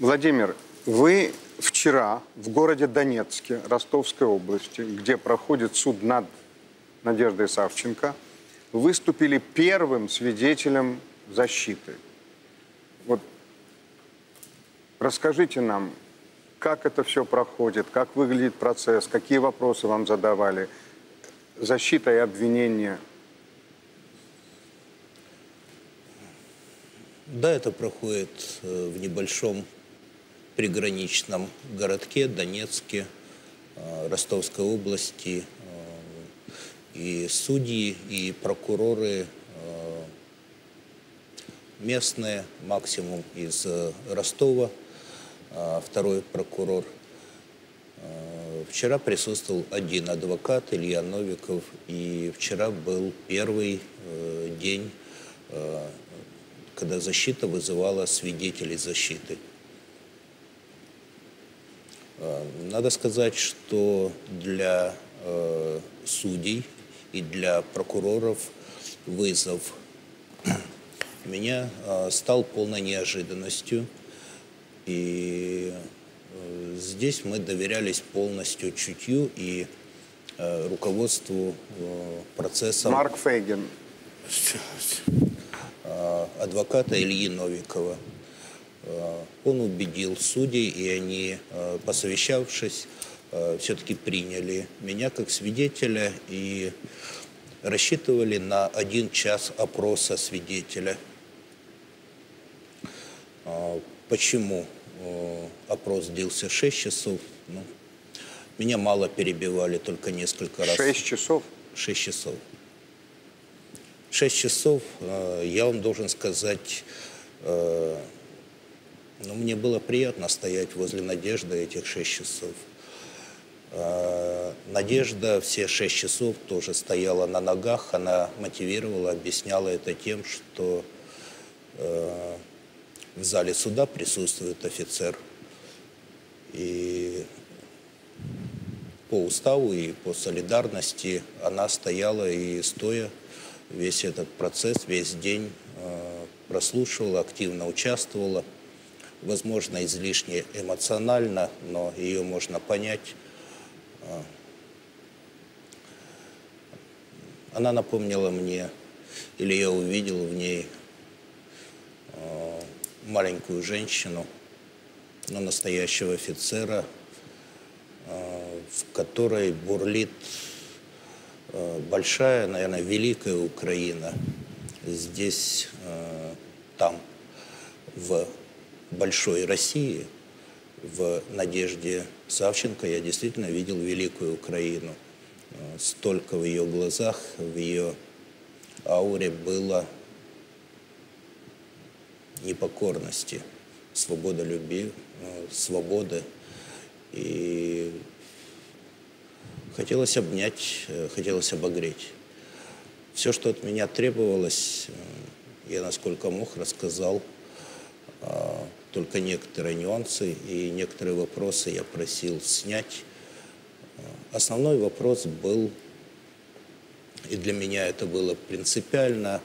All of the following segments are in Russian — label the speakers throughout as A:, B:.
A: Владимир, вы вчера в городе Донецке, Ростовской области, где проходит суд над Надеждой Савченко, выступили первым свидетелем защиты. Вот расскажите нам, как это все проходит, как выглядит процесс, какие вопросы вам задавали, защита и обвинение.
B: Да, это проходит в небольшом приграничном городке Донецке, Ростовской области. И судьи, и прокуроры местные, максимум из Ростова, второй прокурор. Вчера присутствовал один адвокат, Илья Новиков, и вчера был первый день, когда защита вызывала свидетелей защиты. Надо сказать, что для судей и для прокуроров вызов меня стал полной неожиданностью. И здесь мы доверялись полностью чутью и руководству процессом
A: Марк Фейгин.
B: Адвоката Ильи Новикова. Он убедил судей, и они, посовещавшись, все-таки приняли меня как свидетеля и рассчитывали на 1 час опроса свидетеля. Почему опрос длился 6 часов? Ну, меня мало перебивали, только несколько раз.
A: 6 часов?
B: 6 часов. 6 часов, я вам должен сказать, мне было приятно стоять возле Надежды этих 6 часов. Надежда все 6 часов тоже стояла на ногах, она мотивировала, объясняла это тем, что в зале суда присутствует офицер. И по уставу и по солидарности она стояла и стоя весь этот процесс, весь день прослушивала, активно участвовала. Возможно, излишне эмоционально, но ее можно понять. Она напомнила мне, или я увидел в ней маленькую женщину, но настоящего офицера, в которой бурлит большая, наверное, великая Украина. Здесь, там, в большой России, в Надежде Савченко я действительно видел великую Украину. Столько в ее глазах, в ее ауре было непокорности, свободолюбия, свободы. И хотелось обнять, хотелось обогреть. Все, что от меня требовалось, я насколько мог рассказал. Только некоторые нюансы и некоторые вопросы я просил снять. Основной вопрос был, и для меня это было принципиально,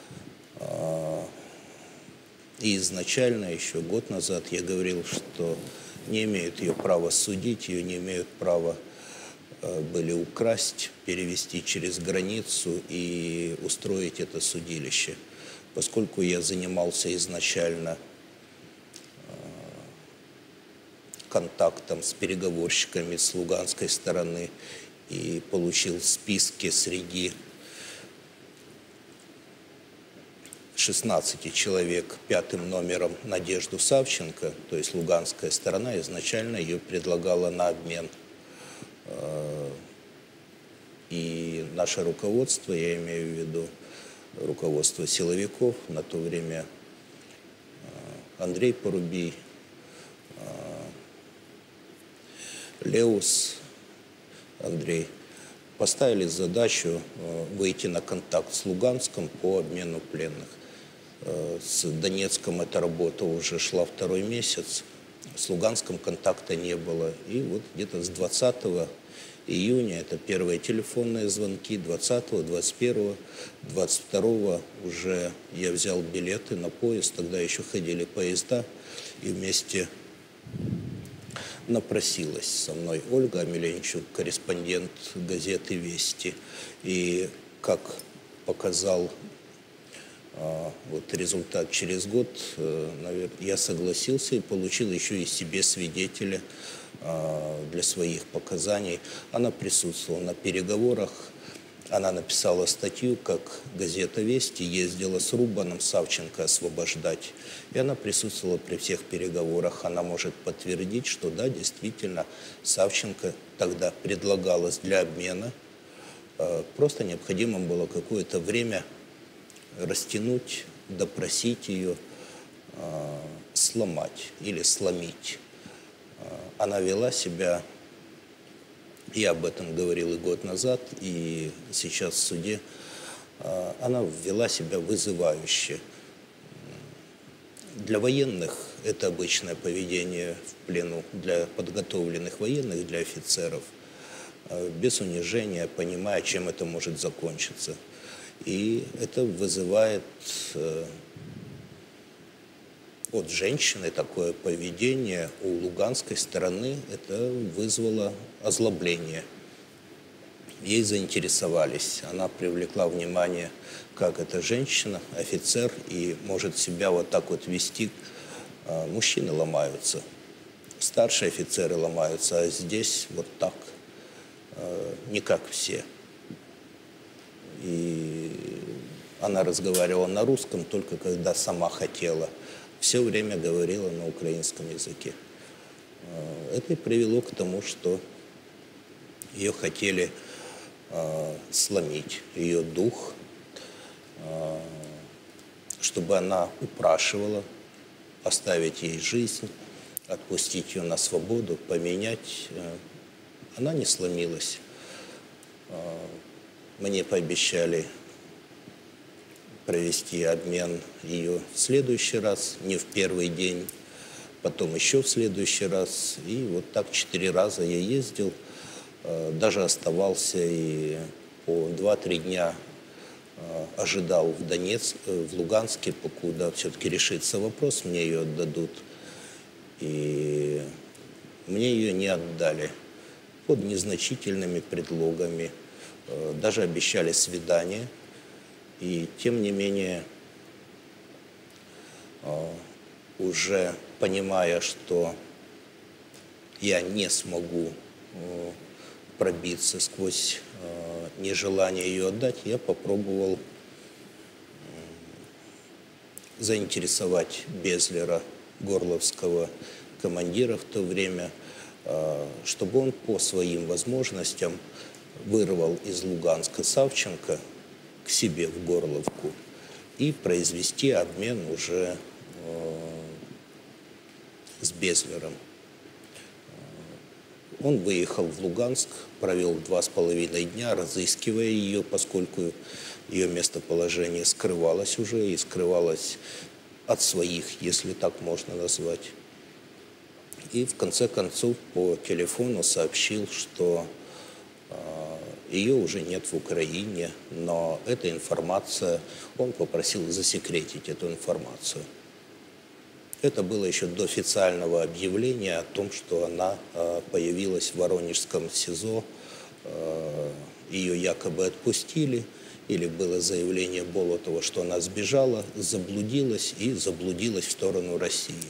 B: и изначально, еще год назад, я говорил, что не имеют ее права судить, ее не имеют права были украсть, перевести через границу и устроить это судилище. Поскольку я занимался изначально контактом с переговорщиками с луганской стороны и получил списки среди 16 человек 5-м номером Надежду Савченко, то есть луганская сторона изначально ее предлагала на обмен. И наше руководство, я имею в виду руководство силовиков, на то время Андрей Порубий, Леус Андрей, поставили задачу выйти на контакт с Луганском по обмену пленных. С Донецком эта работа уже шла 2-й месяц, с Луганском контакта не было. И вот где-то с 20 июня, это первые телефонные звонки, 20-го, 21-го, 22-го уже я взял билеты на поезд, тогда еще ходили поезда, и вместе напросилась со мной Ольга Амельянчук, корреспондент газеты «Вести». И как показал вот результат через год, я согласился и получил еще и себе свидетеля для своих показаний. Она присутствовала на переговорах. Она написала статью, как газета «Вести» ездила с Рубаном Савченко освобождать. И она присутствовала при всех переговорах. Она может подтвердить, что да, действительно, Савченко тогда предлагалось для обмена. Просто необходимо было какое-то время растянуть, допросить ее, сломать или сломить. Она вела себя, я об этом говорил и год назад, и сейчас в суде, она вела себя вызывающе. Для военных это обычное поведение в плену, для подготовленных военных, для офицеров, без унижения, понимая, чем это может закончиться. И это вызывает от женщины такое поведение. У луганской стороны это вызвало озлобление. Ей заинтересовались. Она привлекла внимание, как эта женщина, офицер, и может себя вот так вот вести. Мужчины ломаются, старшие офицеры ломаются, а здесь вот так, не как все. И она разговаривала на русском только когда сама хотела. Все время говорила на украинском языке. Это и привело к тому, что ее хотели сломить, ее дух, чтобы она упрашивала оставить ей жизнь, отпустить ее на свободу, поменять. Она не сломилась. Мне пообещали провести обмен ее в следующий раз, не в первый день, потом еще в следующий раз. И вот так 4 раза я ездил, даже оставался и по 2-3 дня ожидал в Донецке, в Луганске, покуда все-таки решится вопрос, мне ее отдадут. И мне ее не отдали под незначительными предлогами. Даже обещали свидание. И тем не менее, уже понимая, что я не смогу пробиться сквозь нежелание ее отдать, я попробовал заинтересовать Безлера, горловского командира в то время, чтобы он по своим возможностям вырвал из Луганска Савченко к себе в Горловку и произвести обмен уже с Безлером. Он выехал в Луганск, провел 2,5 дня, разыскивая ее, поскольку ее местоположение скрывалось уже, и скрывалось от своих, если так можно назвать. И в конце концов по телефону сообщил, что ее уже нет в Украине, но эта информация, он попросил засекретить эту информацию. Это было еще до официального объявления о том, что она появилась в Воронежском СИЗО, ее якобы отпустили, или было заявление Болотова, что она сбежала, заблудилась и заблудилась в сторону России.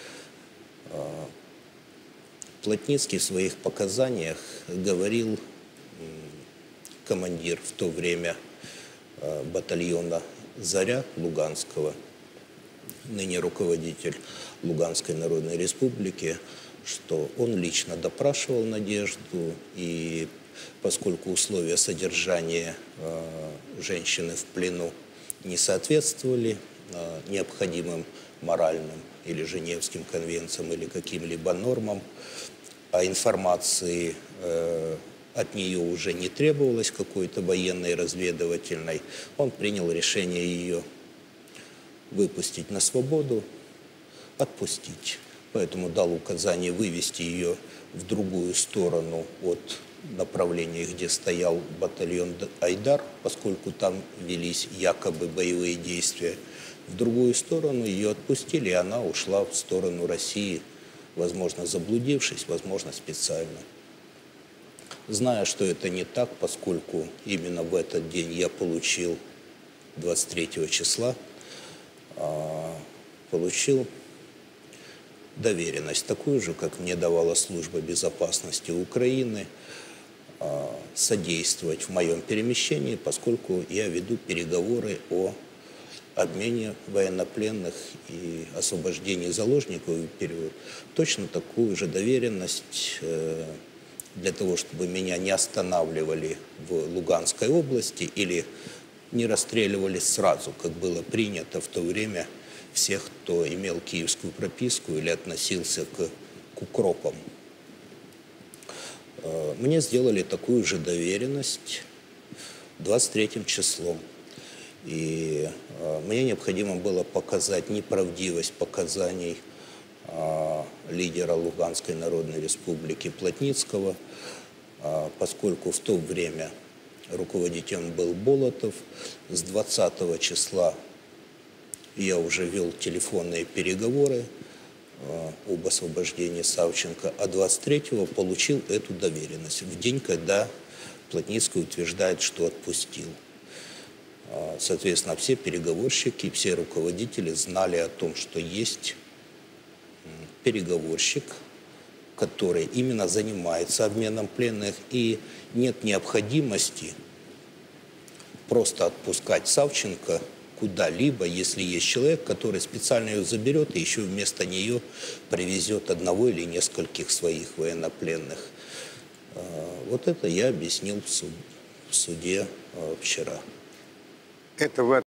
B: Плотницкий в своих показаниях говорил, командир в то время батальона «Заря» Луганского, ныне руководитель Луганской Народной Республики, что он лично допрашивал Надежду, и поскольку условия содержания женщины в плену не соответствовали необходимым моральным или Женевским конвенциям или каким-либо нормам, а информации от нее уже не требовалось какой-то военной, разведывательной, он принял решение ее выпустить на свободу, отпустить. Поэтому дал указание вывести ее в другую сторону от направления, где стоял батальон «Айдар», поскольку там велись якобы боевые действия. В другую сторону ее отпустили, и она ушла в сторону России возможно, заблудившись, возможно, специально. Зная, что это не так, поскольку именно в этот день я получил, 23 числа, получил доверенность, такую же, как мне давала Служба безопасности Украины, содействовать в моем перемещении, поскольку я веду переговоры о обмене военнопленных и освобождении заложников в период. Точно такую же доверенность для того, чтобы меня не останавливали в Луганской области или не расстреливали сразу, как было принято в то время всех, кто имел киевскую прописку или относился к укропам. Мне сделали такую же доверенность 23 числом. И мне необходимо было показать неправдивость показаний лидера Луганской Народной Республики Плотницкого, поскольку в то время руководителем был Болотов. С 20 числа я уже вел телефонные переговоры об освобождении Савченко, а 23-го получил эту доверенность в день, когда Плотницкий утверждает, что отпустил. Соответственно, все переговорщики, все руководители знали о том, что есть переговорщик, который именно занимается обменом пленных, и нет необходимости просто отпускать Савченко куда-либо, если есть человек, который специально ее заберет и еще вместо нее привезет одного или нескольких своих военнопленных. Вот это я объяснил в суде вчера.
A: Это вы